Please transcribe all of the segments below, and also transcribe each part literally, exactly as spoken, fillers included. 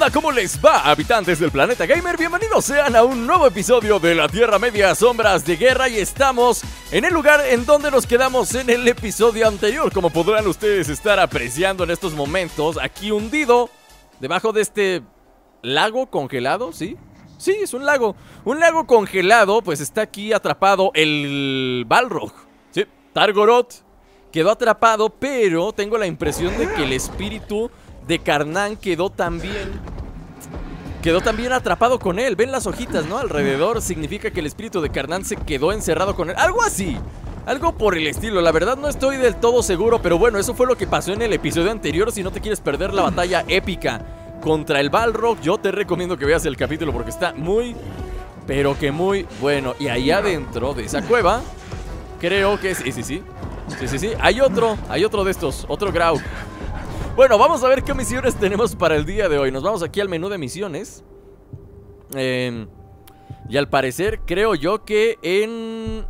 onda? ¿Cómo les va, habitantes del planeta gamer? Bienvenidos sean a un nuevo episodio de la Tierra Media, Sombras de Guerra. Y estamos en el lugar en donde nos quedamos en el episodio anterior. Como podrán ustedes estar apreciando en estos momentos, aquí hundido debajo de este lago congelado, ¿sí? Sí, es un lago. Un lago congelado, pues está aquí atrapado el Balrog. Sí, Targoroth quedó atrapado, pero tengo la impresión de que el espíritu de Karnan quedó también Quedó también atrapado con él. Ven las hojitas, ¿no? Alrededor. Significa que el espíritu de Karnan se quedó encerrado con él. Algo así, algo por el estilo. La verdad no estoy del todo seguro, pero bueno, eso fue lo que pasó en el episodio anterior. Si no te quieres perder la batalla épica contra el Balrog, yo te recomiendo que veas el capítulo porque está muy, pero que muy bueno. Y ahí adentro de esa cueva, creo que sí, sí, sí Sí, sí, sí, hay otro, hay otro de estos, otro Graug. Bueno, vamos a ver qué misiones tenemos para el día de hoy. Nos vamos aquí al menú de misiones. eh, Y al parecer, creo yo que en,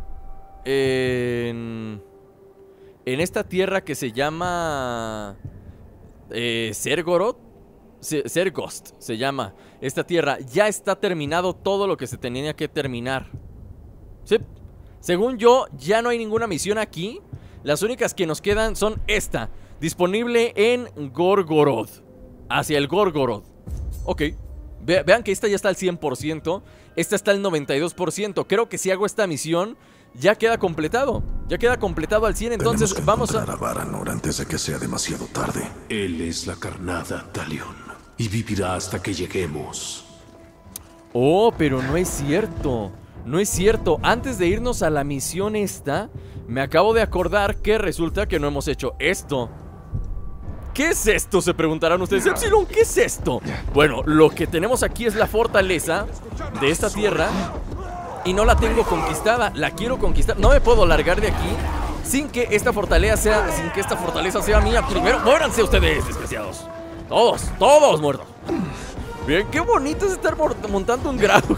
en En esta tierra que se llama eh, Sergoroth, Sergost se llama esta tierra, ya está terminado todo lo que se tenía que terminar. Sí. Según yo, ya no hay ninguna misión aquí. Las únicas que nos quedan son esta, disponible en Gorgoroth, hacia el Gorgoroth. Ok, Ve vean que esta ya está al cien por ciento. Esta está al noventa y dos por ciento. Creo que si hago esta misión ya queda completado. Ya queda completado al cien. Entonces que vamos a... a Varanor antes de que sea demasiado tarde. Él es la carnada, Talion, y vivirá hasta que lleguemos. Oh, pero no es cierto. No es cierto. Antes de irnos a la misión esta, me acabo de acordar que resulta que no hemos hecho esto. ¿Qué es esto? Se preguntarán ustedes. Epsilon, ¿qué es esto? Bueno, lo que tenemos aquí es la fortaleza de esta tierra y no la tengo conquistada. La quiero conquistar. No me puedo largar de aquí sin que esta fortaleza sea, sin que esta fortaleza sea mía primero. ¡Muéranse ustedes, desgraciados! Todos, todos muertos. Bien, qué bonito es estar montando un Graug.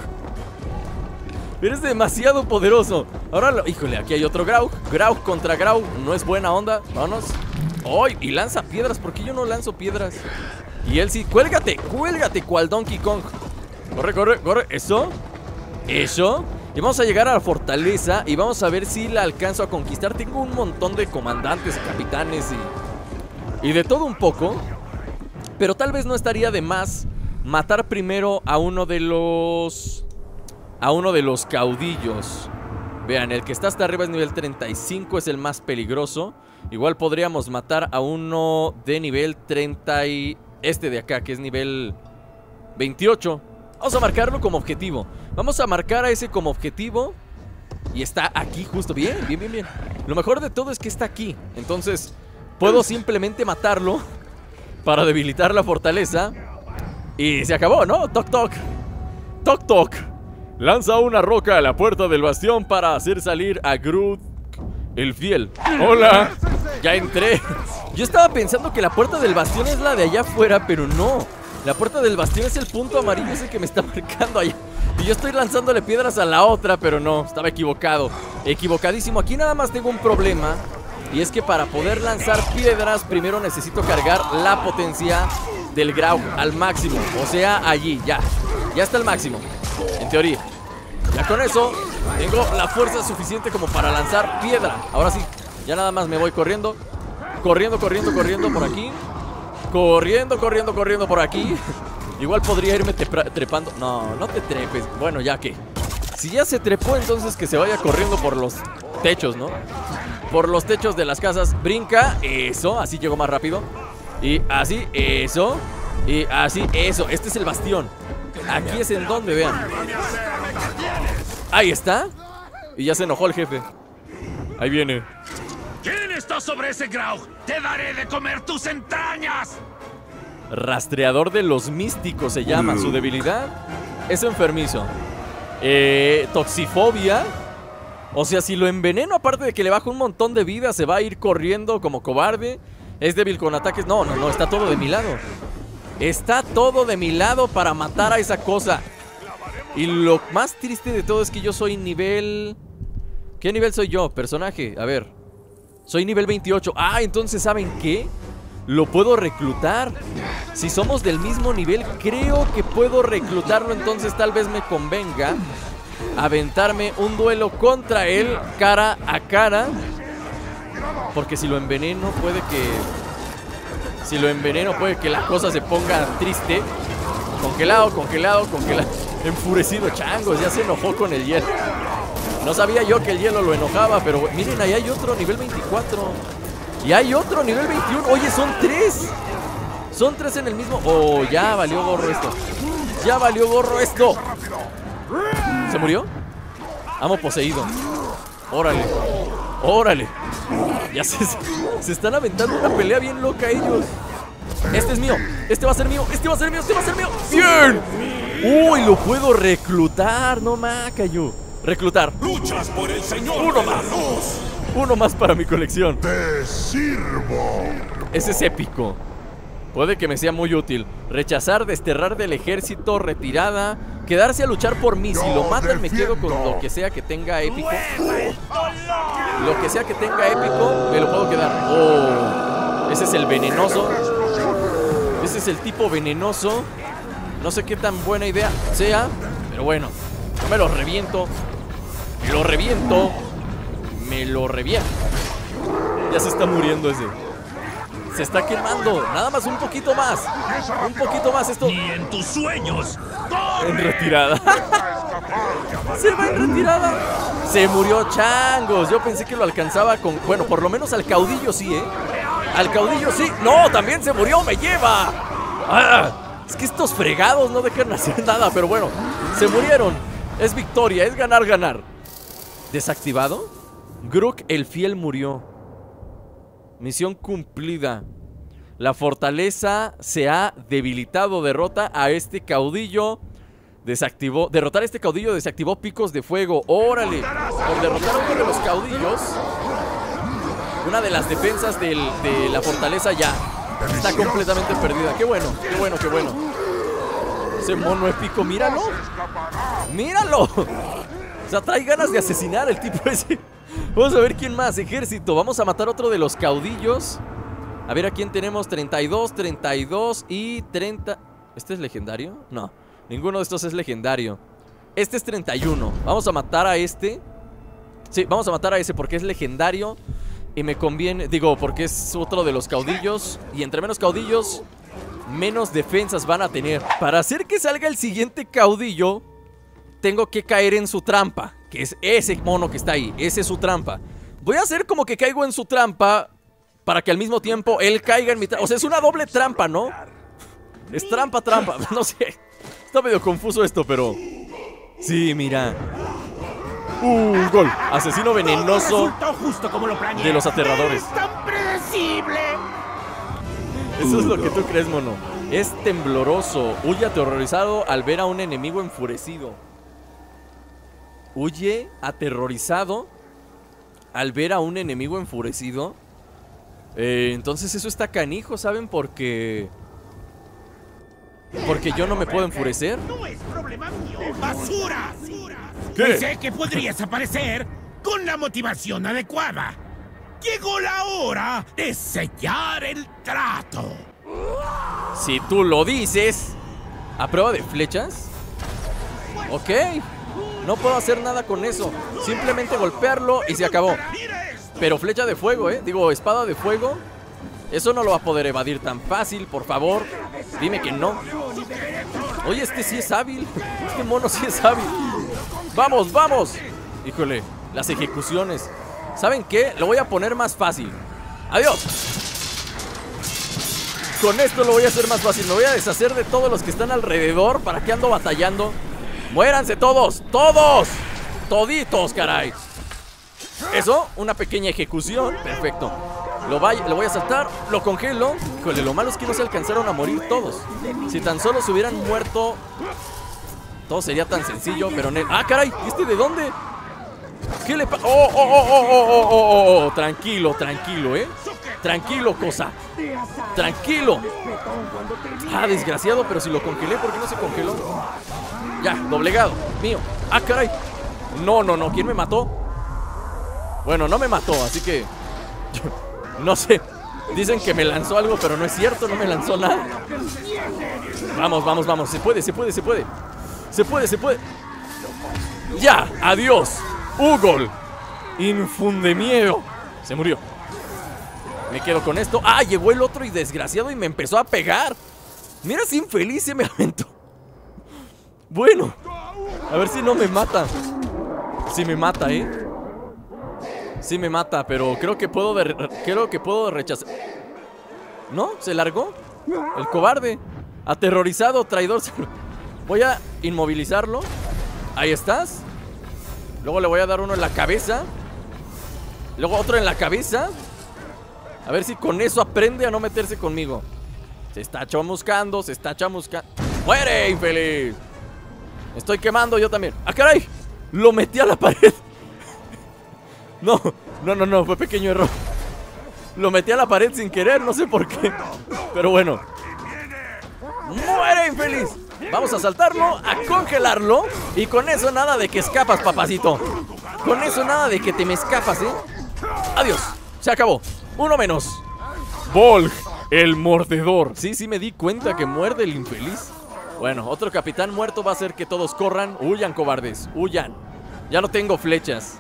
Eres demasiado poderoso. Ahora, lo... híjole, aquí hay otro Graug. Graug contra Graug, no es buena onda. Vámonos. ¡Ay! Y lanza piedras. ¿Por qué yo no lanzo piedras? Y él sí. ¡Cuélgate! ¡Cuélgate! ¡Cual Donkey Kong! Corre, corre, corre. Eso. Eso. Y vamos a llegar a la fortaleza y vamos a ver si la alcanzo a conquistar. Tengo un montón de comandantes, capitanes y... y de todo un poco. Pero tal vez no estaría de más matar primero a uno de los... a uno de los caudillos. Vean, el que está hasta arriba es nivel treinta y cinco, es el más peligroso. Igual podríamos matar a uno de nivel treinta y... este de acá, que es nivel veintiocho. Vamos a marcarlo como objetivo. Vamos a marcar a ese como objetivo. Y está aquí justo. Bien, bien, bien, bien. Lo mejor de todo es que está aquí. Entonces puedo simplemente matarlo para debilitar la fortaleza. Y se acabó, ¿no? Toc, toc. Toc, toc. Lanza una roca a la puerta del bastión para hacer salir a Groot el fiel. Hola. Ya entré. Yo estaba pensando que la puerta del bastión es la de allá afuera, pero no. La puerta del bastión es el punto amarillo ese que me está marcando allá. Y yo estoy lanzándole piedras a la otra, pero no, estaba equivocado. Equivocadísimo. Aquí nada más tengo un problema. Y es que para poder lanzar piedras, primero necesito cargar la potencia del Graug al máximo. O sea, allí, ya. Ya está al máximo, en teoría. Ya con eso tengo la fuerza suficiente como para lanzar piedra. Ahora sí, ya nada más me voy corriendo. Corriendo, corriendo, corriendo por aquí. Corriendo, corriendo, corriendo por aquí. Igual podría irme trepando. No, no te trepes. Bueno, ya que si ya se trepó, entonces que se vaya corriendo por los techos, ¿no? Por los techos de las casas. Brinca, eso, así llego más rápido. Y así, eso. Y así, eso, este es el bastión. Aquí es en donde, vean. Ahí está. Y ya se enojó el jefe. Ahí viene. ¿Quién está sobre ese Graug? ¡Te daré de comer tus entrañas! Rastreador de los místicos se llama. Su debilidad es enfermizo. eh, Toxifobia. O sea, si lo enveneno, aparte de que le baja un montón de vida, se va a ir corriendo como cobarde. Es débil con ataques. No, no, no, está todo de mi lado. Está todo de mi lado para matar a esa cosa. Y lo más triste de todo es que yo soy nivel... ¿Qué nivel soy yo? Personaje, a ver. Soy nivel veintiocho. Ah, entonces ¿saben qué? lo puedo reclutar. Si somos del mismo nivel, creo que puedo reclutarlo. Entonces tal vez me convenga aventarme un duelo contra él cara a cara. Porque si lo enveneno puede que... Si lo enveneno puede que la cosa se ponga triste. Congelado, congelado, congelado. Enfurecido, changos, ya se enojó con el hielo. No sabía yo que el hielo lo enojaba, pero miren, ahí hay otro nivel veinticuatro. Y hay otro nivel veintiuno. Oye, son tres. Son tres en el mismo. Oh, ya valió gorro esto. Ya valió gorro esto. ¿Se murió? Amo poseído. Órale. Órale. Ya se, se están aventando una pelea bien loca ellos. Este es mío. Este va a ser mío. Este va a ser mío. Este va a ser mío. ¡Bien! Uy, lo puedo reclutar. No más, cayó. Reclutar. Luchas por el Señor. Uno más. Uno más para mi colección. Te sirvo. Ese es épico. Puede que me sea muy útil. Rechazar, desterrar del ejército, retirada, quedarse a luchar por mí. Si lo matan me quedo con lo que sea que tenga épico. Lo que sea que tenga épico me lo puedo quedar. Oh, ese es el venenoso. Ese es el tipo venenoso. No sé qué tan buena idea sea, pero bueno, yo me lo reviento. Me lo reviento. Me lo reviento. Ya se está muriendo ese. Se está quemando. Nada más un poquito más. Un poquito más esto. Ni en tus sueños. En retirada. Se va en retirada. Se murió, changos. Yo pensé que lo alcanzaba con... Bueno, por lo menos al caudillo sí, ¿eh? Al caudillo sí. No, también se murió. Me lleva. ¡Ah! Es que estos fregados no dejan hacer nada. Pero bueno, se murieron. Es victoria, es ganar, ganar. ¿Desactivado? Gruk el fiel murió. Misión cumplida. La fortaleza se ha debilitado. Derrota a este caudillo. Desactivó. Derrotar a este caudillo desactivó picos de fuego. ¡Órale! Por derrotar a uno de los caudillos, una de las defensas del, de la fortaleza ya está completamente perdida. ¡Qué bueno! ¡Qué bueno! ¡Qué bueno! Ese mono épico, míralo. ¡Míralo! O sea, trae ganas de asesinar el tipo ese. Vamos a ver quién más. Ejército. Vamos a matar otro de los caudillos. A ver a quién tenemos. treinta y dos, treinta y dos y treinta. ¿Este es legendario? No, ninguno de estos es legendario. Este es treinta y uno. Vamos a matar a este. Sí, vamos a matar a ese porque es legendario. Y me conviene, digo, porque es otro de los caudillos. Y entre menos caudillos, menos defensas van a tener. Para hacer que salga el siguiente caudillo, tengo que caer en su trampa, que es ese mono que está ahí. Ese es su trampa. Voy a hacer como que caigo en su trampa para que al mismo tiempo él caiga en mi trampa. O sea, es una doble trampa, ¿no? Es trampa, trampa. No sé. Está medio confuso esto, pero... Sí, mira. Uh, gol. Asesino venenoso justo como lo planeé. de los aterradores. ¡Es tan predecible! Eso es lo que tú crees, mono. Es tembloroso. Huye aterrorizado al ver a un enemigo enfurecido. Huye aterrorizado al ver a un enemigo enfurecido. Eh, entonces eso está canijo, ¿saben? Porque... Porque yo no me puedo enfurecer. No es problema mío. ¡Basura! ¿Qué? Sé que podrías aparecer con la motivación adecuada. Llegó la hora de sellar el trato. Si tú lo dices. ¿A prueba de flechas? Ok. No puedo hacer nada con eso. Simplemente golpearlo y se acabó. Pero flecha de fuego, ¿eh? Digo, espada de fuego. Eso no lo va a poder evadir tan fácil, por favor. Dime que no. Oye, este sí es hábil. Este mono sí es hábil. ¡Vamos, vamos! Híjole, las ejecuciones. ¿Saben qué? Lo voy a poner más fácil. ¡Adiós! Con esto lo voy a hacer más fácil. Me voy a deshacer de todos los que están alrededor. ¿Para qué ando batallando? ¡Muéranse todos! ¡Todos! ¡Toditos, caray! Eso, una pequeña ejecución. Perfecto. Lo, vaya, lo voy a saltar, lo congelo. Híjole, lo malo es que no se alcanzaron a morir todos. Si tan solo se hubieran muerto, todo sería tan sencillo, pero... ¡Ah, caray! ¿Y este de dónde? ¿Qué le pasa? ¡Oh, oh, oh, oh, oh, oh, oh! Tranquilo, tranquilo, ¿eh? Tranquilo, cosa. Tranquilo. Ah, desgraciado, pero si lo congelé, ¿por qué no se congeló? Ya, doblegado, mío. ¡Ah, caray! No, no, no, ¿quién me mató? Bueno, no me mató, así que... No sé, Dicen que me lanzó algo, pero no es cierto, no me lanzó nada. Vamos, vamos, vamos. Se puede, se puede, se puede. Se puede, se puede. Ya, adiós. Ugol. Infunde miedo. Se murió. Me quedo con esto. Ah, llegó el otro y desgraciado y me empezó a pegar. Mira, ese infeliz se me aventó. Bueno, a ver si no me mata. Si me mata, eh. Sí me mata, pero creo que puedo de, creo que puedo rechazar. ¿No? ¿Se largó? El cobarde. Aterrorizado, traidor. Voy a inmovilizarlo. Ahí estás. Luego le voy a dar uno en la cabeza. Luego otro en la cabeza. A ver si con eso aprende a no meterse conmigo. Se está chamuscando, se está chamuscando. ¡Muere, infeliz! Estoy quemando yo también. ¡Ah, caray! Lo metí a la pared. No, no, no, no, fue pequeño error. Lo metí a la pared sin querer, no sé por qué. Pero bueno. ¡Muere, infeliz! Vamos a saltarlo, a congelarlo. Y con eso nada de que escapas, papacito. Con eso nada de que te me escapas, ¿eh? Adiós, se acabó. Uno menos. Volg, el mordedor. Sí, sí me di cuenta que muerde el infeliz. Bueno, otro capitán muerto va a hacer que todos corran. Huyan, cobardes, huyan. Ya no tengo flechas.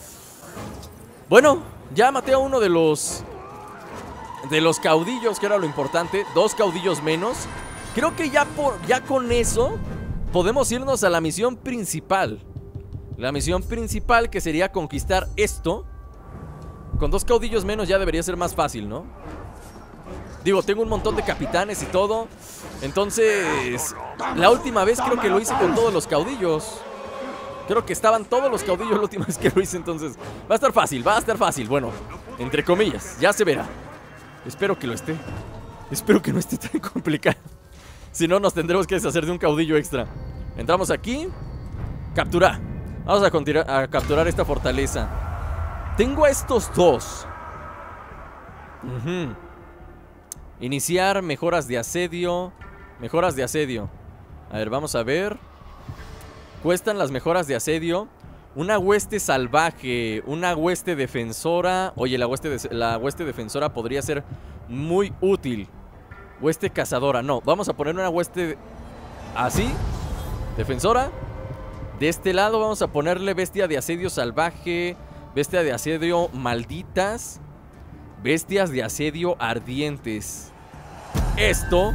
Bueno, ya maté a uno de los De los caudillos, que era lo importante. Dos caudillos menos. Creo que ya, por, ya con eso podemos irnos a la misión principal. La misión principal, que sería conquistar esto. Con dos caudillos menos ya debería ser más fácil, ¿no? Digo, tengo un montón de capitanes y todo. Entonces, la última vez creo que lo hice con todos los caudillos. Creo que estaban todos los caudillos la última vez que lo hice. Entonces, va a estar fácil, va a estar fácil. Bueno, entre comillas, ya se verá. Espero que lo esté. Espero que no esté tan complicado. Si no, nos tendremos que deshacer de un caudillo extra. Entramos aquí. Capturar. Vamos a, continuar, a capturar esta fortaleza. Tengo a estos dos. uh-huh. Iniciar mejoras de asedio. Mejoras de asedio. A ver, vamos a ver. Cuestan las mejoras de asedio una hueste salvaje, una hueste defensora. Oye, la hueste, de, la hueste defensora podría ser muy útil. Hueste cazadora, no, vamos a poner una hueste así, defensora. De este lado vamos a ponerle bestia de asedio salvaje, bestia de asedio malditas, bestias de asedio ardientes. Esto.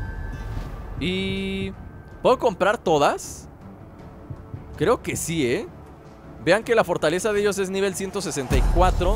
Y... ¿puedo comprar todas? Creo que sí, ¿eh? Vean que la fortaleza de ellos es nivel ciento sesenta y cuatro.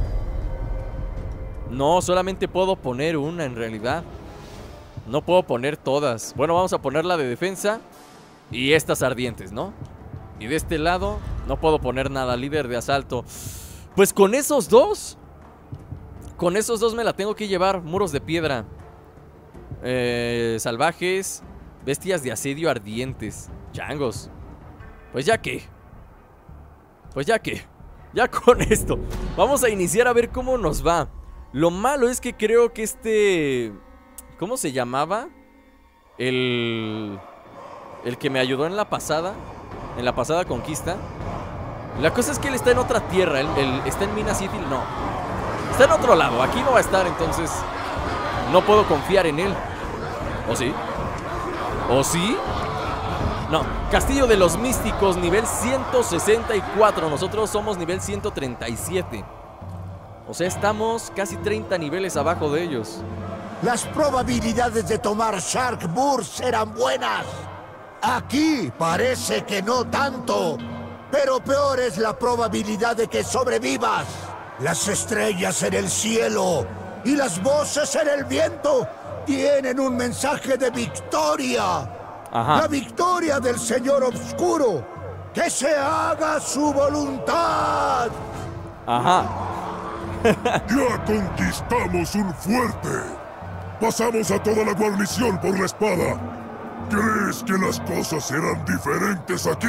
No, solamente puedo poner una en realidad. No puedo poner todas. Bueno, vamos a poner la de defensa y estas ardientes, ¿no? Y de este lado no puedo poner nada. Líder de asalto. Pues con esos dos Con esos dos me la tengo que llevar. Muros de piedra, eh, salvajes, bestias de asedio ardientes. Changos. Pues ya que Pues ya que Ya con esto vamos a iniciar a ver cómo nos va. Lo malo es que creo que este... ¿cómo se llamaba? El... El que me ayudó en la pasada En la pasada conquista. La cosa es que él está en otra tierra. Él, él está en Minas City, no. Está en otro lado, aquí no va a estar. Entonces no puedo confiar en él. ¿O sí? ¿O sí? No, Castillo de los Místicos, nivel ciento sesenta y cuatro. Nosotros somos nivel ciento treinta y siete. O sea, estamos casi treinta niveles abajo de ellos. Las probabilidades de tomar Sharkbur serán buenas. Aquí parece que no tanto, pero peor es la probabilidad de que sobrevivas. Las estrellas en el cielo y las voces en el viento tienen un mensaje de victoria. Ajá. La victoria del Señor Oscuro. Que se haga su voluntad. Ajá. Ya conquistamos un fuerte. Pasamos a toda la guarnición por la espada. ¿Crees que las cosas serán diferentes aquí?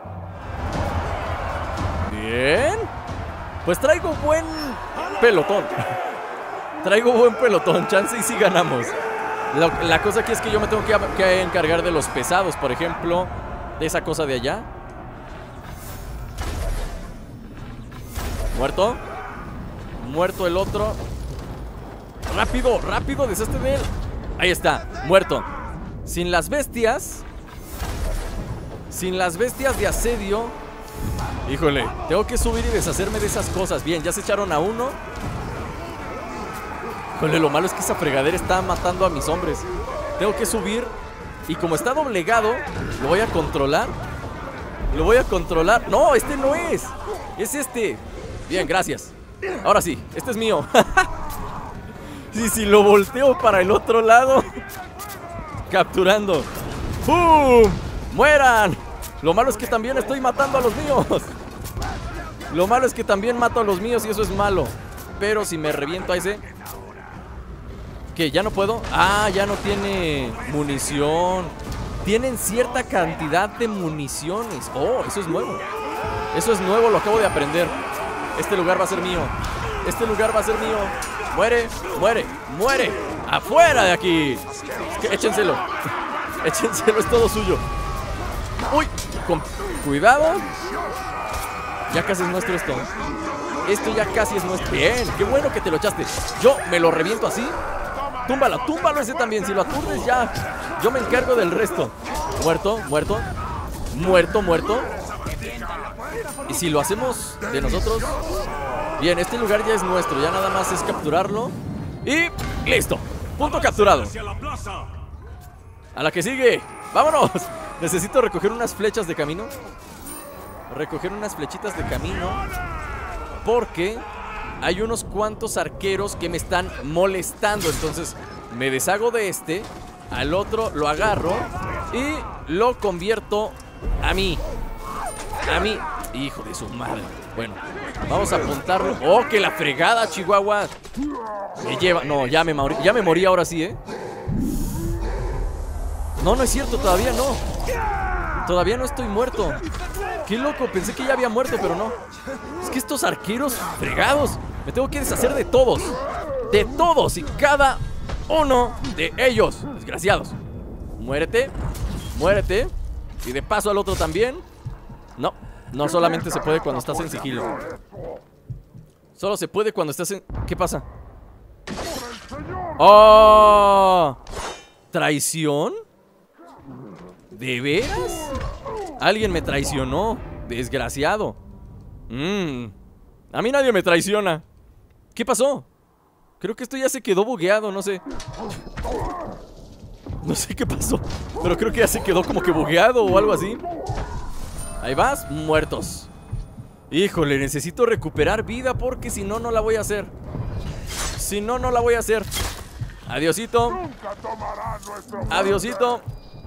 Bien. Pues traigo buen pelotón. Traigo buen pelotón. Chance y sí ganamos. La, la cosa aquí es que yo me tengo que, que encargar de los pesados, por ejemplo. De esa cosa de allá. Muerto. Muerto el otro. Rápido, rápido, deshazte de él. Ahí está, muerto. Sin las bestias, sin las bestias de asedio. Híjole, tengo que subir y deshacerme de esas cosas. Bien, ya se echaron a uno. Híjole, lo malo es que esa fregadera está matando a mis hombres. Tengo que subir. Y como está doblegado, lo voy a controlar. Lo voy a controlar. No, este no es. Es este. Bien, gracias. Ahora sí, este es mío. Sí, si lo volteo para el otro lado. Capturando. ¡Pum! ¡Mueran! Lo malo es que también estoy matando a los míos. Lo malo es que también mato a los míos y eso es malo. Pero si me reviento a ese... ¿Qué? ¿Ya no puedo? Ah, ya no tiene munición. Tienen cierta cantidad de municiones. Oh, eso es nuevo. Eso es nuevo, lo acabo de aprender. Este lugar va a ser mío. Este lugar va a ser mío. Muere, muere, muere. ¡Afuera de aquí! Échenselo. Échenselo, es todo suyo. ¡Uy! Con cuidado. Ya casi es nuestro esto. Esto ya casi es nuestro. Bien, qué bueno que te lo echaste. Yo me lo reviento así. Túmbalo, túmbalo ese también. Si lo aturdes ya, yo me encargo del resto. Muerto, muerto. Muerto, muerto. Y si lo hacemos de nosotros. Bien, este lugar ya es nuestro. Ya nada más es capturarlo. Y listo, punto capturado. A la que sigue, vámonos. Necesito recoger unas flechas de camino. Recoger unas flechitas de camino. Porque hay unos cuantos arqueros que me están molestando. Entonces me deshago de este. Al otro lo agarro y lo convierto a mí. A mí. Hijo de su madre. Bueno, vamos a apuntarlo. ¡Oh, que la fregada, Chihuahua! Me lleva... No, ya me, morí, ya me morí ahora sí, ¿eh? No, no es cierto, todavía no. Todavía no estoy muerto. Qué loco, pensé que ya había muerto, pero no. Es que estos arqueros fregados, me tengo que deshacer de todos. De todos y cada uno de ellos. Desgraciados. Muérete. Muérete. Y de paso al otro también. No, no solamente se puede cuando estás en sigilo. Solo se puede cuando estás en... ¿Qué pasa? ¡Oh! ¿Traición? ¿De veras? Alguien me traicionó. Desgraciado. mm. A mí nadie me traiciona. ¿Qué pasó? Creo que esto ya se quedó bugueado, no sé. No sé qué pasó, pero creo que ya se quedó como que bugueado o algo así. Ahí vas, muertos. Híjole, necesito recuperar vida porque si no, no la voy a hacer. Si no, no la voy a hacer. Adiosito. Adiosito.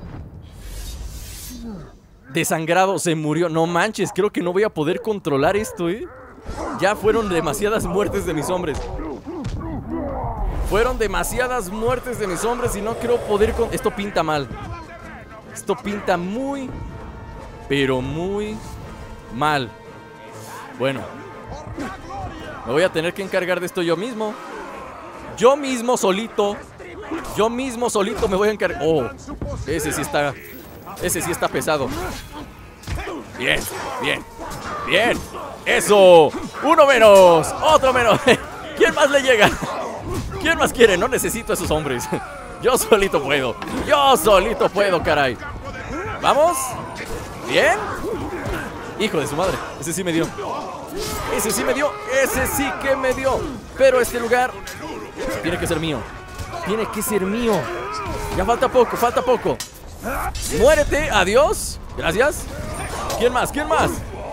Desangrado, se murió. No manches, creo que no voy a poder controlar esto, ¿eh? Ya fueron demasiadas muertes de mis hombres. Fueron demasiadas muertes de mis hombres y no quiero poder con... Esto pinta mal. Esto pinta muy, pero muy mal. Bueno, me voy a tener que encargar de esto yo mismo. Yo mismo solito. Yo mismo solito me voy a encargar. Oh, ese sí está... Ese sí está pesado. Bien, bien, bien. ¡Eso! ¡Uno menos! ¡Otro menos! ¿Quién más le llega? ¿Quién más quiere? No necesito a esos hombres. Yo solito puedo. Yo solito puedo, caray. ¿Vamos? ¿Bien? Hijo de su madre. Ese sí me dio. Ese sí me dio. Ese sí que me dio. Pero este lugar tiene que ser mío. Tiene que ser mío. Ya falta poco, falta poco. Muérete, adiós. Gracias. ¿Quién más? ¿Quién más?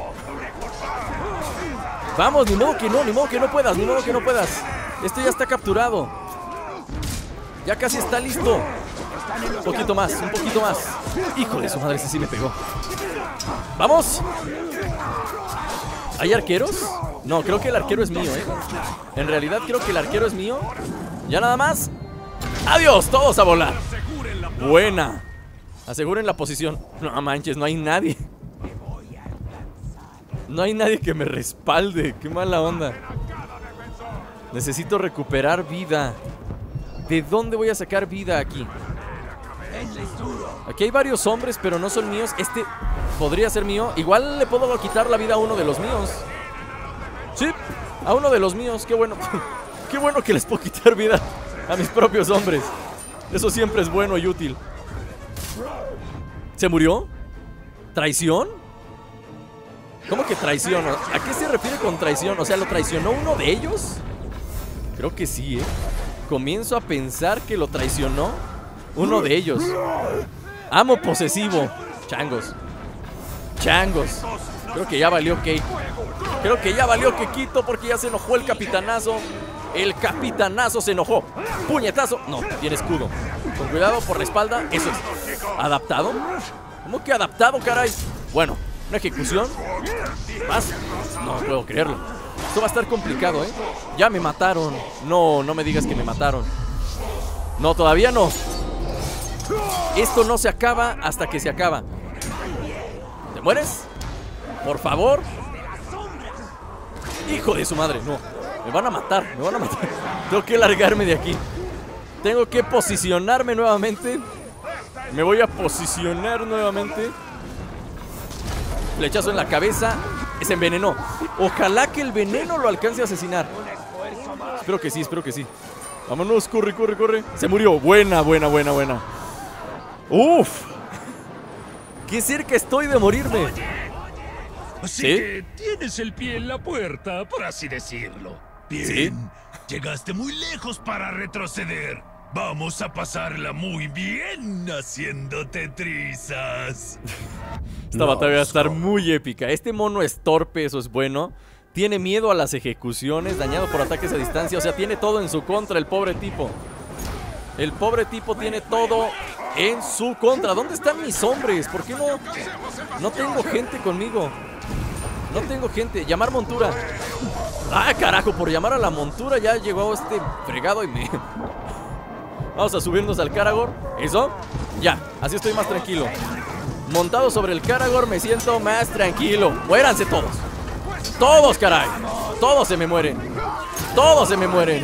Vamos, ni modo que no, ni modo que no puedas, ni modo que no puedas. Esto ya está capturado. Ya casi está listo. Un poquito más, un poquito más. Hijo de su madre, ese sí me pegó. ¡Vamos! ¿Hay arqueros? No, creo que el arquero es mío, ¿eh? En realidad creo que el arquero es mío. Ya nada más. ¡Adiós! Todos a volar. Buena. Aseguren la posición. No manches, no hay nadie. No hay nadie que me respalde. Qué mala onda. Necesito recuperar vida. ¿De dónde voy a sacar vida aquí? Aquí hay varios hombres, pero no son míos. Este podría ser mío. Igual le puedo quitar la vida a uno de los míos. Sí, a uno de los míos. Qué bueno. Qué bueno que les puedo quitar vida a mis propios hombres. Eso siempre es bueno y útil. ¿Se murió? ¿Traición? ¿Cómo que traición? ¿A qué se refiere con traición? O sea, ¿lo traicionó uno de ellos? Creo que sí, ¿eh? Comienzo a pensar que lo traicionó uno de ellos. Amo posesivo. Changos. Changos. Creo que ya valió Kate. Creo que ya valió Kekito porque ya se enojó el capitanazo. El capitanazo se enojó. Puñetazo. No, tiene escudo. Con cuidado por la espalda. Eso es. ¿Adaptado? ¿Cómo que adaptado, caray? Bueno, una ejecución. ¿Más? No puedo creerlo. Esto va a estar complicado, ¿eh? Ya me mataron. No, no me digas que me mataron. No, todavía no. Esto no se acaba hasta que se acaba. ¿Te mueres? Por favor. Hijo de su madre, no. Me van a matar, me van a matar. Tengo que largarme de aquí. Tengo que posicionarme nuevamente. Me voy a posicionar nuevamente. Flechazo en la cabeza. Se envenenó. Ojalá que el veneno lo alcance a asesinar. Espero que sí, espero que sí. Vámonos, corre, corre, corre. Se murió, buena, buena, buena, buena. Uf. Qué cerca estoy de morirme. Así ¿Sí? que tienes el pie en la puerta, por así decirlo. Bien, ¿Sí? Llegaste muy lejos para retroceder. Vamos a pasarla muy bien haciéndote trizas. Esta batalla va a estar muy épica. Este mono es torpe, eso es bueno. Tiene miedo a las ejecuciones, dañado por ataques a distancia. O sea, tiene todo en su contra el pobre tipo. El pobre tipo tiene todo en su contra. ¿Dónde están mis hombres? ¿Por qué no? No tengo gente conmigo. No tengo gente. Llamar montura. Ah, carajo, por llamar a la montura ya llegó este fregado y me... Vamos a subirnos al Karagor. ¿Eso? Ya, así estoy más tranquilo. Montado sobre el Karagor me siento más tranquilo. Muéranse todos. Todos, caray. Todos se me mueren. Todos se me mueren.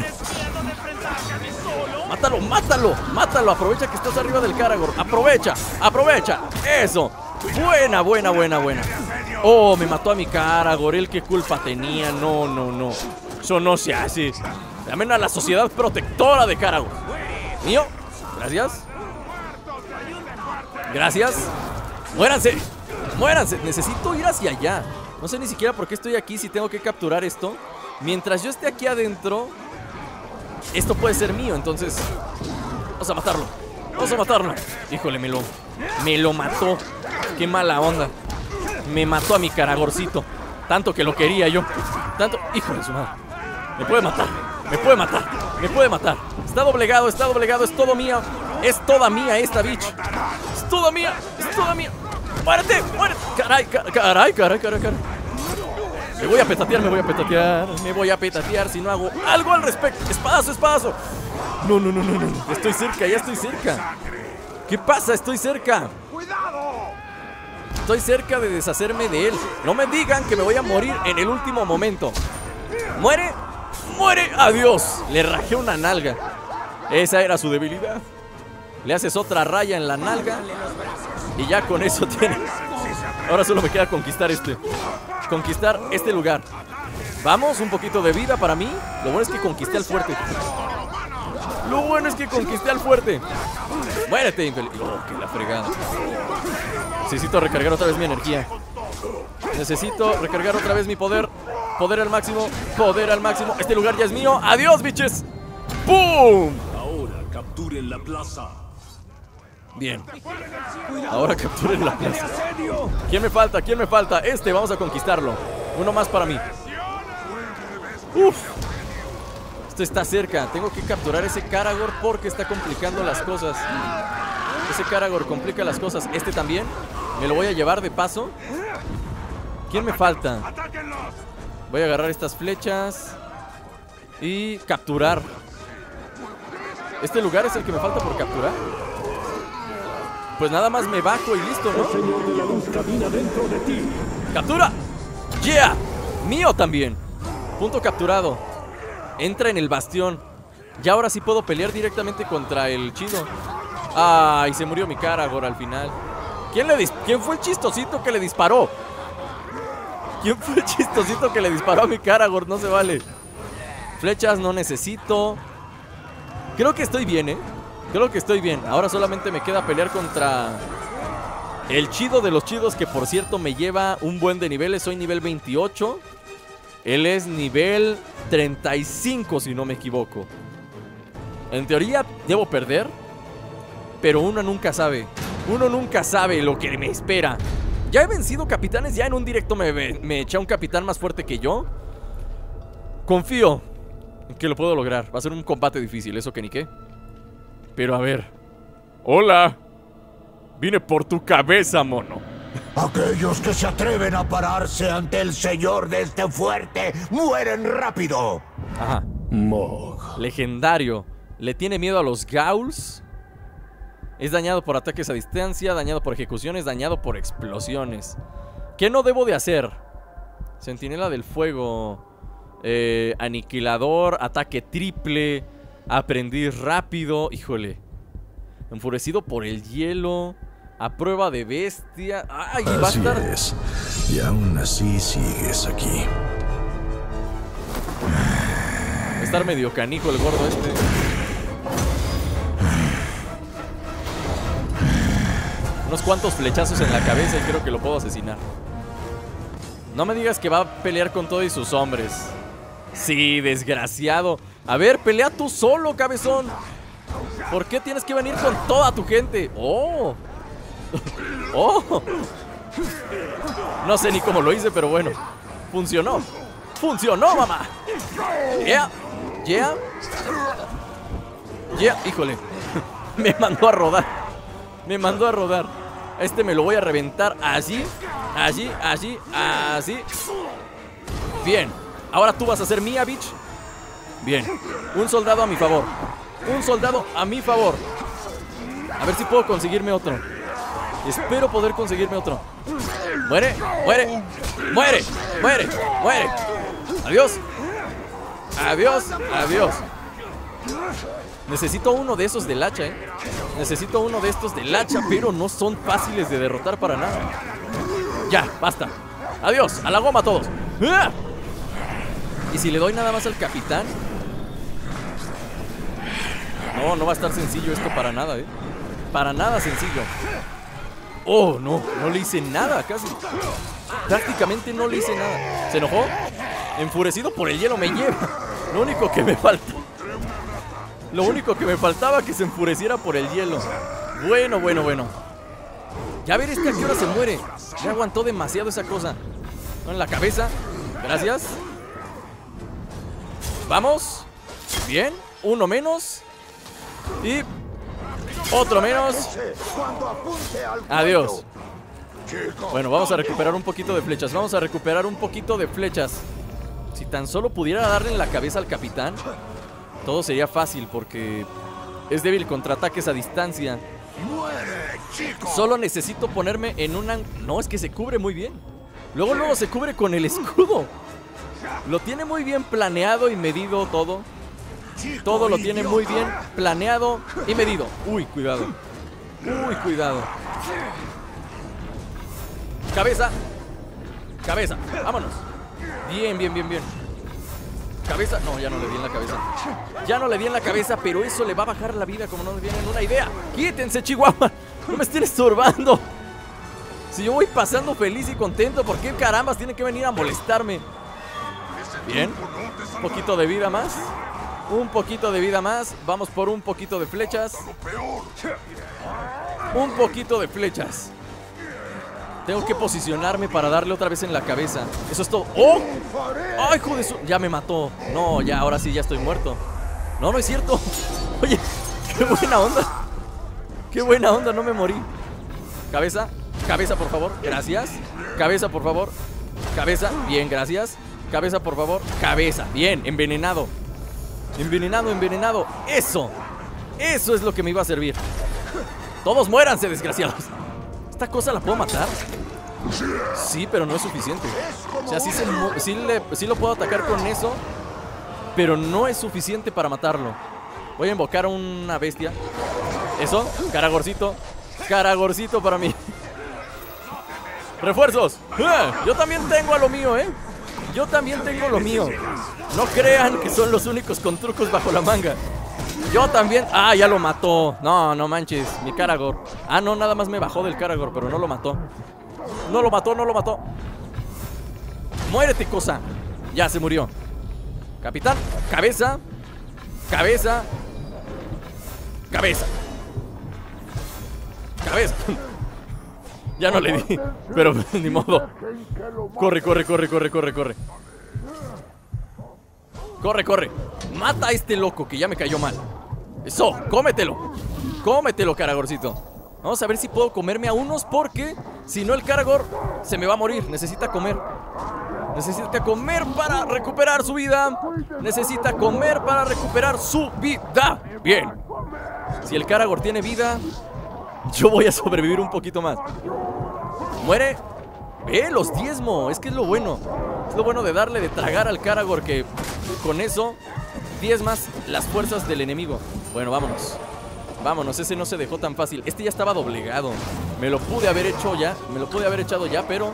Mátalo, mátalo, mátalo. Aprovecha que estás arriba del Karagor. Aprovecha, aprovecha. Eso. Buena, buena, buena, buena. Oh, me mató a mi Karagor. ¿Él qué culpa tenía? No, no, no. Eso no se hace. Llamen a la sociedad protectora de Karagor. Mío, gracias. Gracias. Muéranse, muéranse. Necesito ir hacia allá. No sé ni siquiera por qué estoy aquí si tengo que capturar esto. Mientras yo esté aquí adentro, esto puede ser mío, entonces vamos a matarlo. Vamos a matarlo. Híjole, me lo, me lo mató. Qué mala onda. Me mató a mi Karagorcito. Tanto que lo quería yo. Tanto, hijo de su madre. Me puede matar, me puede matar, me puede matar. Está doblegado, está doblegado, es todo mío. Es toda mía esta bitch. Es toda mía, es toda mía. ¡Muérete! ¡Muérete! Caray, caray, caray, caray, caray, caray. Me voy a petatear, me voy a petatear. Me voy a petatear si no hago algo al respecto. ¡Espadazo, espadazo! No, no, no, no, no. Estoy cerca, ya estoy cerca. ¿Qué pasa? Estoy cerca. Estoy cerca de deshacerme de él. No me digan que me voy a morir en el último momento. ¡Muere! ¡Muere! ¡Adiós! Le rajé una nalga. Esa era su debilidad. Le haces otra raya en la nalga y ya con eso tiene. Ahora solo me queda conquistar este. Conquistar este lugar. Vamos, un poquito de vida para mí. Lo bueno es que conquisté al fuerte. Lo bueno es que conquisté al fuerte. Muérete, infeliz. Oh, que la fregada. Necesito recargar otra vez mi energía. Necesito recargar otra vez mi poder. Poder al máximo, poder al máximo. Este lugar ya es mío. ¡Adiós, bitches! ¡Pum! Ahora capturen la plaza. Bien. Ahora capturen la plaza. ¿Quién me falta? ¿Quién me falta? Este, vamos a conquistarlo. Uno más para mí. Uf. Esto está cerca. Tengo que capturar ese Karagor porque está complicando las cosas. Ese Karagor complica las cosas. Este también. Me lo voy a llevar de paso. ¿Quién me falta? Voy a agarrar estas flechas y capturar. ¿Este lugar es el que me falta por capturar? Pues nada más me bajo y listo, ¿no? El Señor de la Luz camina dentro de ti. ¡Captura! ¡Yeah! ¡Mío también! Punto capturado. Entra en el bastión. Ya ahora sí puedo pelear directamente contra el chino. ¡Ay! Se murió mi Karagor al final. ¿Quién, le dis- ¿Quién fue el chistosito que le disparó? ¿Quién fue el chistosito que le disparó a mi Karagor? No se vale. Flechas no necesito. Creo que estoy bien, ¿eh? Creo que estoy bien. Ahora solamente me queda pelear contra el chido de los chidos, que por cierto me lleva un buen de niveles. Soy nivel veintiocho. Él es nivel treinta y cinco, si no me equivoco. En teoría debo perder, pero uno nunca sabe. Uno nunca sabe lo que me espera. Ya he vencido capitanes. Ya en un directo me, me eché a un capitán más fuerte que yo. Confío en que lo puedo lograr. Va a ser un combate difícil, eso que ni qué. Pero a ver. Hola. Vine por tu cabeza, mono. Aquellos que se atreven a pararse ante el señor de este fuerte mueren rápido. Ajá. Mog. Legendario. Le tiene miedo a los Ghouls. Es dañado por ataques a distancia, dañado por ejecuciones, dañado por explosiones. ¿Qué no debo de hacer? Centinela del fuego. Eh, aniquilador, ataque triple, aprendiz rápido. Híjole. Enfurecido por el hielo. A prueba de bestia. ¡Ay! Va a Así estar... es. Y aún así sigues aquí. Va a estar medio canijo el gordo este. Unos cuantos flechazos en la cabeza y creo que lo puedo asesinar. No me digas que va a pelear con todos sus hombres. Sí, desgraciado. A ver, pelea tú solo, cabezón. ¿Por qué tienes que venir con toda tu gente? ¡Oh! ¡Oh! No sé ni cómo lo hice, pero bueno. Funcionó. ¡Funcionó, mamá! ¡Yeah! ¡Yeah! ¡Yeah! ¡Híjole! Me mandó a rodar. Me mandó a rodar. Este me lo voy a reventar así, así, así, así. Bien. Ahora tú vas a ser mía, bitch. Bien. Un soldado a mi favor. Un soldado a mi favor. A ver si puedo conseguirme otro. Espero poder conseguirme otro. Muere, muere, muere, muere, muere. Adiós. Adiós, adiós. Necesito uno de esos del hacha, eh. Necesito uno de estos del hacha, pero no son fáciles de derrotar para nada. Ya, basta. Adiós, a la goma todos. ¡Ah! ¿Y si le doy nada más al capitán? No, no va a estar sencillo esto para nada, eh. Para nada sencillo. Oh, no, no le hice nada casi. Prácticamente no le hice nada. ¿Se enojó? Enfurecido por el hielo me lleva. Lo único que me falta. Lo único que me faltaba, que se enfureciera por el hielo. Bueno, bueno, bueno. Ya ver este a qué hora se muere. Ya aguantó demasiado esa cosa. No, en la cabeza. Gracias. Vamos. Bien, uno menos. Y otro menos. Adiós. Bueno, vamos a recuperar un poquito de flechas. Vamos a recuperar un poquito de flechas. Si tan solo pudiera darle en la cabeza al capitán, todo sería fácil, porque es débil contra ataques a distancia. Solo necesito ponerme en una... No, es que se cubre muy bien. Luego, luego se cubre con el escudo. Lo tiene muy bien planeado y medido todo. Todo lo tiene muy bien planeado y medido. Uy, cuidado. Uy, cuidado. Cabeza. Cabeza, vámonos. Bien, bien, bien, bien. Cabeza, no, ya no le di en la cabeza. Ya no le di en la cabeza, pero eso le va a bajar la vida, como no me viene en una idea. Quítense, Chihuahua, no me estén estorbando. Si yo voy pasando feliz y contento, ¿por qué carambas tienen que venir a molestarme? Bien, un poquito de vida más. Un poquito de vida más. Vamos por un poquito de flechas. Un poquito de flechas. Tengo que posicionarme para darle otra vez en la cabeza. Eso es todo. ¡Oh! ¡Ay, hijo de su! Ya me mató. No, ya, ahora sí, ya estoy muerto. No, no es cierto. Oye, qué buena onda. Qué buena onda, no me morí. Cabeza, cabeza, por favor. Gracias. Cabeza, por favor. Cabeza, bien, gracias. Cabeza, por favor. Cabeza, bien, envenenado. Envenenado, envenenado. Eso. Eso es lo que me iba a servir. Todos muéranse, desgraciados. ¿Esta cosa la puedo matar? Sí, pero no es suficiente. O sea, sí, se, sí, le, sí lo puedo atacar con eso, pero no es suficiente para matarlo. Voy a invocar a una bestia. Eso, caragorcito. Caragorcito para mí. ¡Refuerzos! ¡Eh! Yo también tengo a lo mío, ¿eh? Yo también tengo lo mío. No crean que son los únicos con trucos bajo la manga. Yo también. Ah, ya lo mató. No, no manches, mi Karagor. Ah, no, nada más me bajó del Karagor, pero no lo mató. No lo mató, no lo mató. Muérete, cosa. Ya se murió. Capitán, cabeza. Cabeza. Cabeza. Cabeza. Ya no le di, pero ni modo. Corre, corre, corre, corre, corre, corre. Corre, corre. Mata a este loco que ya me cayó mal. Eso, cómetelo. Cómetelo, Karagorcito. Vamos a ver si puedo comerme a unos, porque si no el Karagor se me va a morir. Necesita comer. Necesita comer para recuperar su vida. Necesita comer para recuperar su vida. Bien. Si el Karagor tiene vida, yo voy a sobrevivir un poquito más. Muere. Ve, los diezmo. Es que es lo bueno. Es lo bueno de darle de tragar al Karagor, que con eso diezmas las fuerzas del enemigo. Bueno, vámonos. Vámonos, ese no se dejó tan fácil. Este ya estaba doblegado. Me lo pude haber hecho ya. Me lo pude haber echado ya, pero...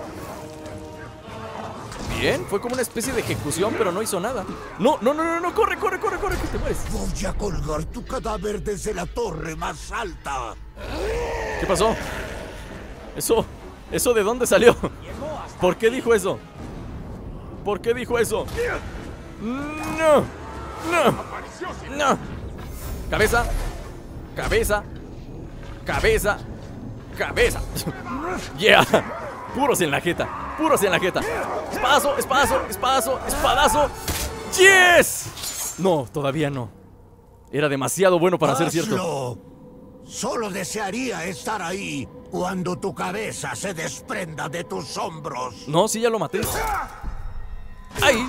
Bien, fue como una especie de ejecución, pero no hizo nada. No, no, no, no, no, corre, corre, corre, corre, que te mueres. Voy a colgar tu cadáver desde la torre más alta. ¿Qué pasó? Eso, ¿eso de dónde salió? ¿Por qué dijo eso? ¿Por qué dijo eso? No, no, no. Cabeza, cabeza, cabeza, cabeza. Yeah, puros en la jeta, puros en la jeta. Espadazo, espadazo, espadazo, espadazo. ¡Yes! No, todavía no. Era demasiado bueno para ser cierto. ¡Hazlo! Solo desearía estar ahí cuando tu cabeza se desprenda de tus hombros. No, sí, ya lo maté. ¡Ahí!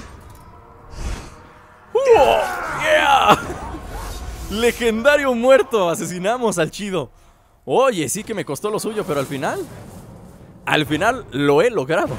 ¡Uh! ¡Yeah! Legendario muerto. Asesinamos al chido. Oye, sí que me costó lo suyo, pero al final... Al final lo he logrado.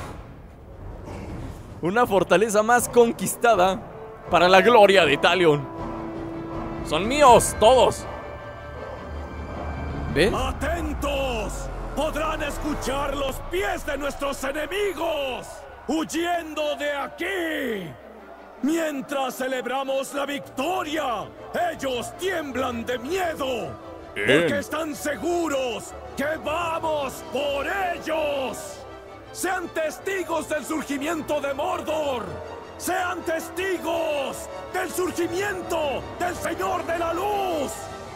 Una fortaleza más conquistada para la gloria de Talion. Son míos, todos. ¿Ves? ¡Atentos! Podrán escuchar los pies de nuestros enemigos huyendo de aquí. Mientras celebramos la victoria, ellos tiemblan de miedo. Bien. Porque están seguros que vamos por ellos. Sean testigos del surgimiento de Mordor. Sean testigos del surgimiento del Señor de la Luz.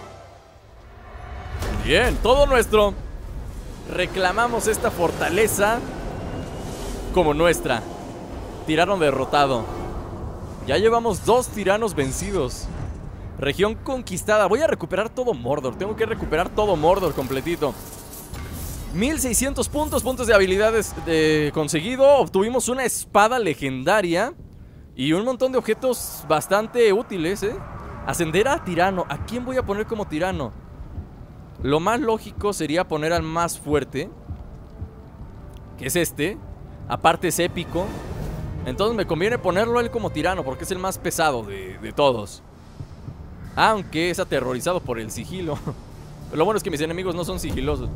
Bien, todo nuestro. Reclamamos esta fortaleza como nuestra. Tirano derrotado. Ya llevamos dos tiranos vencidos. Región conquistada. Voy a recuperar todo Mordor. Tengo que recuperar todo Mordor completito. mil seiscientos puntos, puntos de habilidades de conseguido. Obtuvimos una espada legendaria y un montón de objetos bastante útiles, ¿eh? Ascender a tirano. ¿A quién voy a poner como tirano? Lo más lógico sería poner al más fuerte, que es este. Aparte es épico. Entonces me conviene ponerlo a él como tirano, porque es el más pesado de, de todos. Aunque es aterrorizado por el sigilo. Pero lo bueno es que mis enemigos no son sigilosos.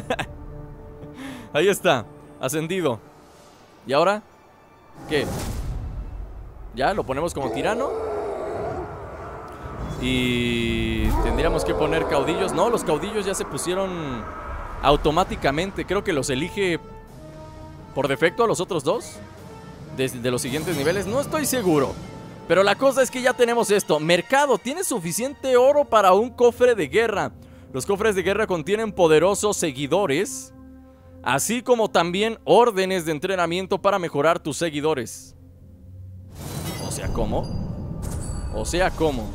Ahí está, ascendido. ¿Y ahora? ¿Qué? Ya, lo ponemos como tirano. Y tendríamos que poner caudillos. No, los caudillos ya se pusieron automáticamente. Creo que los elige por defecto a los otros dos desde de los siguientes niveles. No estoy seguro, pero la cosa es que ya tenemos esto. Mercado, tiene suficiente oro para un cofre de guerra. Los cofres de guerra contienen poderosos seguidores, así como también órdenes de entrenamiento para mejorar tus seguidores. O sea, ¿cómo? O sea, ¿cómo?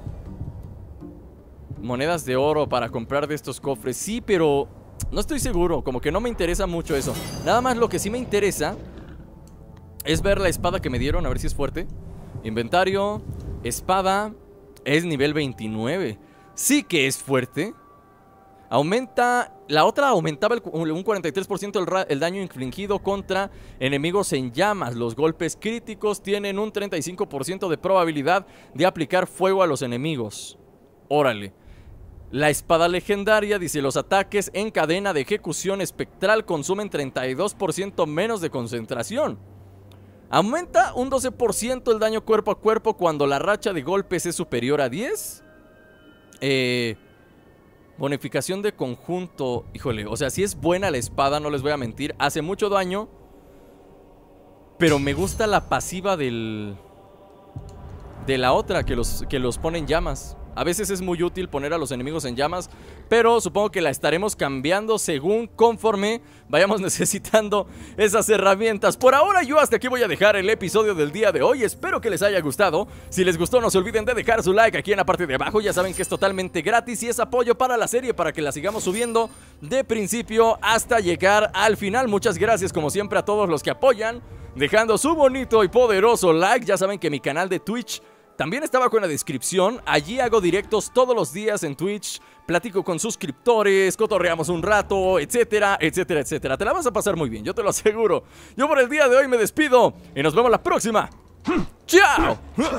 Monedas de oro para comprar de estos cofres. Sí, pero no estoy seguro. Como que no me interesa mucho eso. Nada más lo que sí me interesa es ver la espada que me dieron, a ver si es fuerte. Inventario, espada. Es nivel veintinueve. Sí que es fuerte. Aumenta, la otra aumentaba el, un cuarenta y tres por ciento el, el daño infligido contra enemigos en llamas. Los golpes críticos tienen un treinta y cinco por ciento de probabilidad de aplicar fuego a los enemigos. Órale. La espada legendaria dice: los ataques en cadena de ejecución espectral consumen treinta y dos por ciento menos de concentración. Aumenta un doce por ciento el daño cuerpo a cuerpo cuando la racha de golpes es superior a diez. Eh... Bonificación de conjunto. Híjole, o sea, si es buena la espada, no les voy a mentir. Hace mucho daño. Pero me gusta la pasiva del... de la otra, que los, que los pone en llamas. A veces es muy útil poner a los enemigos en llamas, pero supongo que la estaremos cambiando según conforme vayamos necesitando esas herramientas. Por ahora yo hasta aquí voy a dejar el episodio del día de hoy. Espero que les haya gustado. Si les gustó, no se olviden de dejar su like aquí en la parte de abajo. Ya saben que es totalmente gratis y es apoyo para la serie, para que la sigamos subiendo de principio hasta llegar al final. Muchas gracias como siempre a todos los que apoyan, dejando su bonito y poderoso like. Ya saben que mi canal de Twitch también está abajo en la descripción. Allí hago directos todos los días en Twitch. Platico con suscriptores, cotorreamos un rato, etcétera, etcétera, etcétera. Te la vas a pasar muy bien, yo te lo aseguro. Yo por el día de hoy me despido y nos vemos la próxima. ¡Chao!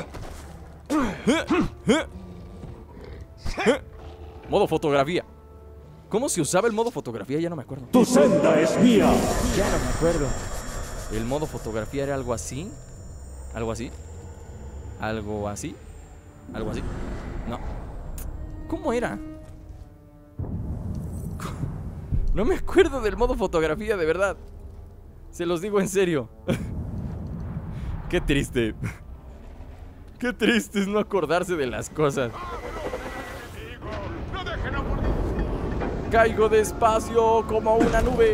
Modo fotografía. ¿Cómo se usaba el modo fotografía? Ya no me acuerdo. ¡Tu senda es mía! Ya no me acuerdo. El modo fotografía era algo así. Algo así. Algo así. Algo así. No. ¿Cómo era? No me acuerdo del modo fotografía, de verdad. Se los digo en serio. Qué triste. Qué triste es no acordarse de las cosas. Caigo despacio como una nube.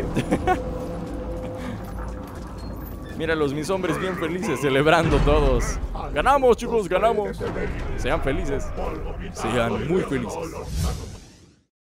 Míralos, mis hombres bien felices, celebrando todos. Ganamos, chicos, ganamos. Sean felices. Sean muy felices.